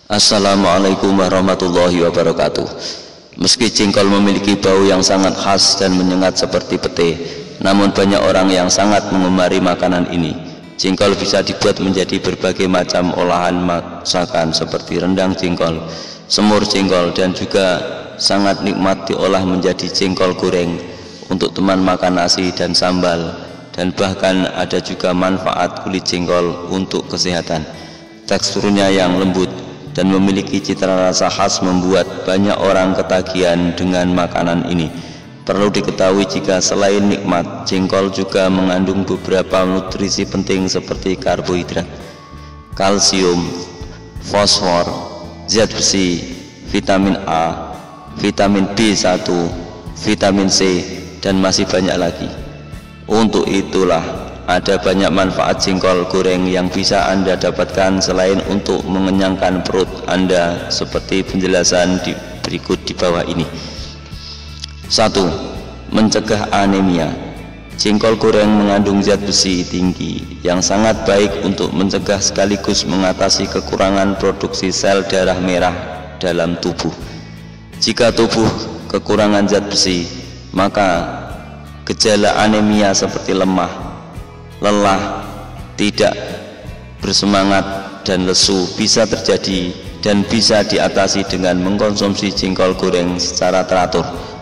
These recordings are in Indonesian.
Assalamualaikum warahmatullahi wabarakatuh. Meski jengkol memiliki bau yang sangat khas dan menyengat seperti pete, namun banyak orang yang sangat mengemari makanan ini. Jengkol bisa dibuat menjadi berbagai macam olahan masakan seperti rendang jengkol, semur jengkol, dan juga sangat nikmat diolah menjadi jengkol goreng untuk teman makan nasi dan sambal, dan bahkan ada juga manfaat kulit jengkol untuk kesehatan. Teksturnya yang lembut dan memiliki cita rasa khas membuat banyak orang ketagihan dengan makanan ini. Perlu diketahui jika selain nikmat, jengkol juga mengandung beberapa nutrisi penting seperti karbohidrat, kalsium, fosfor, zat besi, vitamin A, vitamin B1, vitamin C, dan masih banyak lagi. Untuk itulah ada banyak manfaat jengkol goreng yang bisa Anda dapatkan selain untuk mengenyangkan perut Anda, seperti penjelasan berikut di bawah ini. 1. Mencegah anemia. Jengkol goreng mengandung zat besi tinggi yang sangat baik untuk mencegah sekaligus mengatasi kekurangan produksi sel darah merah dalam tubuh. Jika tubuh kekurangan zat besi, maka gejala anemia seperti lemah, lelah, tidak bersemangat, dan lesu bisa terjadi dan bisa diatasi dengan mengkonsumsi jengkol goreng secara teratur.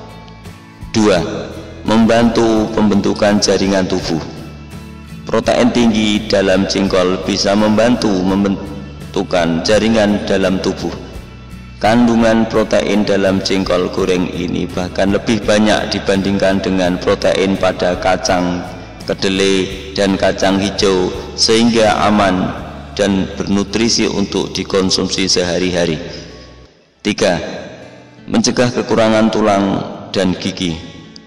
2. Membantu pembentukan jaringan tubuh. Protein tinggi dalam jengkol bisa membantu membentukan jaringan dalam tubuh. Kandungan protein dalam jengkol goreng ini bahkan lebih banyak dibandingkan dengan protein pada kacang, kedelai, dan kacang hijau, sehingga aman dan bernutrisi untuk dikonsumsi sehari-hari. 3. Mencegah kekurangan tulang dan gigi.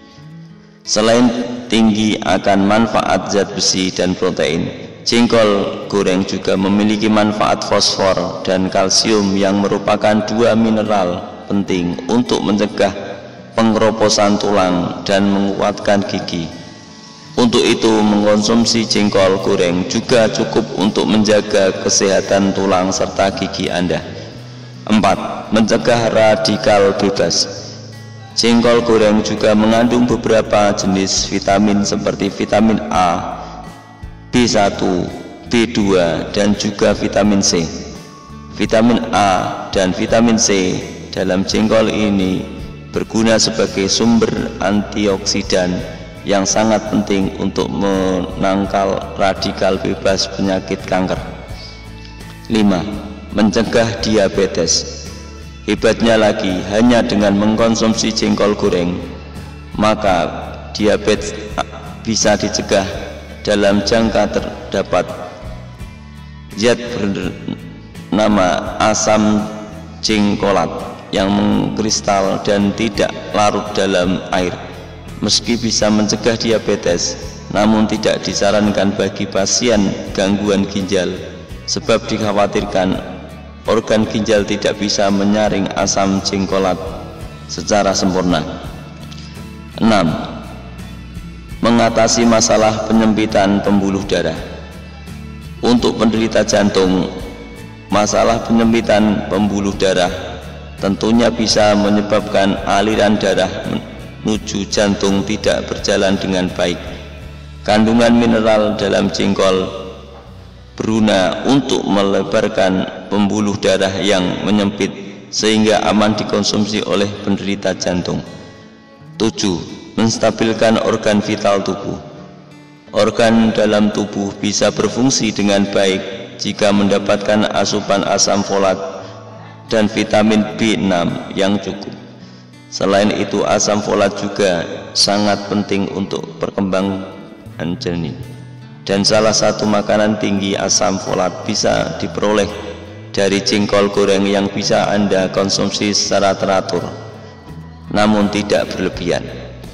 Selain tinggi akan manfaat zat besi dan protein, jengkol goreng juga memiliki manfaat fosfor dan kalsium yang merupakan dua mineral penting untuk mencegah pengeroposan tulang dan menguatkan gigi. Untuk itu, mengkonsumsi jengkol goreng juga cukup untuk menjaga kesehatan tulang serta gigi Anda. 4. Mencegah radikal bebas. Jengkol goreng juga mengandung beberapa jenis vitamin seperti vitamin A, B1, B2, dan juga vitamin C. Vitamin A dan vitamin C dalam jengkol ini berguna sebagai sumber antioksidan yang sangat penting untuk menangkal radikal bebas penyakit kanker. 5. Mencegah diabetes. Hebatnya lagi, hanya dengan mengkonsumsi jengkol goreng, maka diabetes bisa dicegah. Dalam jangka terdapat zat bernama asam jengkolat yang mengkristal dan tidak larut dalam air. Meski bisa mencegah diabetes, namun tidak disarankan bagi pasien gangguan ginjal, sebab dikhawatirkan organ ginjal tidak bisa menyaring asam jengkolat secara sempurna. 6. Mengatasi masalah penyempitan pembuluh darah. Untuk penderita jantung, masalah penyempitan pembuluh darah tentunya bisa menyebabkan aliran darah menuju jantung tidak berjalan dengan baik. Kandungan mineral dalam jengkol berguna untuk melebarkan pembuluh darah yang menyempit sehingga aman dikonsumsi oleh penderita jantung. 7. Menstabilkan organ vital tubuh. Organ dalam tubuh bisa berfungsi dengan baik jika mendapatkan asupan asam folat dan vitamin B6 yang cukup. Selain itu, asam folat juga sangat penting untuk perkembangan janin, dan salah satu makanan tinggi asam folat bisa diperoleh dari jengkol goreng yang bisa Anda konsumsi secara teratur, namun tidak berlebihan.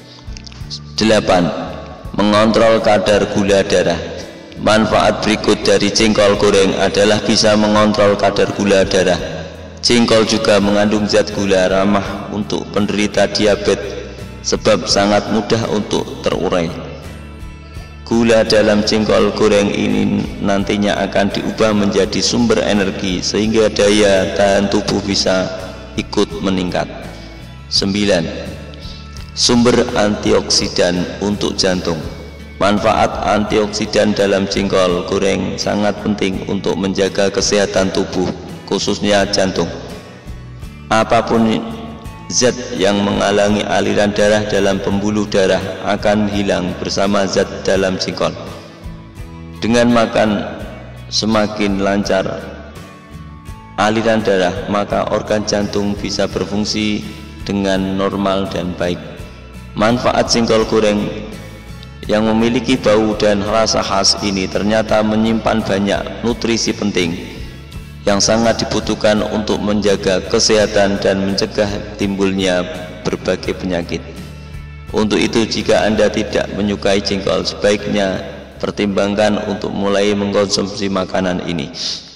8. Mengontrol kadar gula darah. Manfaat berikut dari jengkol goreng adalah bisa mengontrol kadar gula darah. Jengkol juga mengandung zat gula ramah untuk penderita diabetes, sebab sangat mudah untuk terurai. Gula dalam jengkol goreng ini nantinya akan diubah menjadi sumber energi sehingga daya tahan tubuh bisa ikut meningkat. 9. Sumber antioksidan untuk jantung. Manfaat antioksidan dalam jengkol goreng sangat penting untuk menjaga kesehatan tubuh, khususnya jantung. Apapun zat yang menghalangi aliran darah dalam pembuluh darah akan hilang bersama zat dalam jengkol. Dengan makan semakin lancar aliran darah, maka organ jantung bisa berfungsi dengan normal dan baik. Manfaat jengkol goreng yang memiliki bau dan rasa khas ini ternyata menyimpan banyak nutrisi penting yang sangat dibutuhkan untuk menjaga kesehatan dan mencegah timbulnya berbagai penyakit. Untuk itu, jika Anda tidak menyukai jengkol, sebaiknya pertimbangkan untuk mulai mengkonsumsi makanan ini.